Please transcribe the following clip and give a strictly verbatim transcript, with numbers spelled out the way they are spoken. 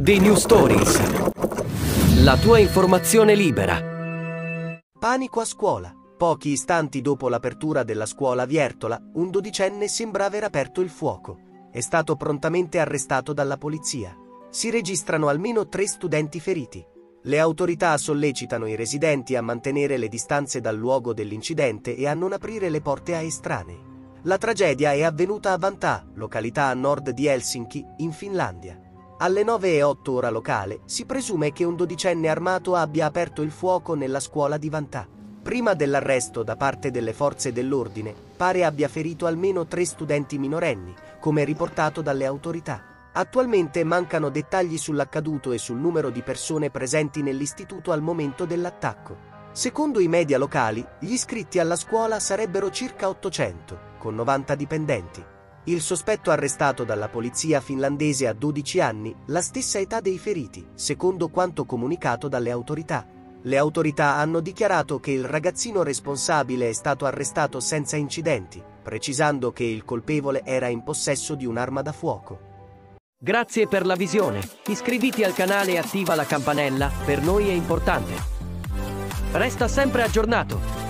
The New Stories. La tua informazione libera. Panico a scuola. Pochi istanti dopo l'apertura della scuola Viertola, un dodicenne sembra aver aperto il fuoco. È stato prontamente arrestato dalla polizia. Si registrano almeno tre studenti feriti. Le autorità sollecitano i residenti a mantenere le distanze dal luogo dell'incidente e a non aprire le porte a estranei. La tragedia è avvenuta a Vantaa, località a nord di Helsinki, in Finlandia. Alle nove e otto ora locale si presume che un dodicenne armato abbia aperto il fuoco nella scuola di Vantaa. Prima dell'arresto da parte delle forze dell'ordine, pare abbia ferito almeno tre studenti minorenni, come riportato dalle autorità. Attualmente mancano dettagli sull'accaduto e sul numero di persone presenti nell'istituto al momento dell'attacco. Secondo i media locali, gli iscritti alla scuola sarebbero circa ottocento, con novanta dipendenti. Il sospetto arrestato dalla polizia finlandese ha dodici anni, la stessa età dei feriti, secondo quanto comunicato dalle autorità. Le autorità hanno dichiarato che il ragazzino responsabile è stato arrestato senza incidenti, precisando che il colpevole era in possesso di un'arma da fuoco. Grazie per la visione. Iscriviti al canale e attiva la campanella, per noi è importante. Resta sempre aggiornato.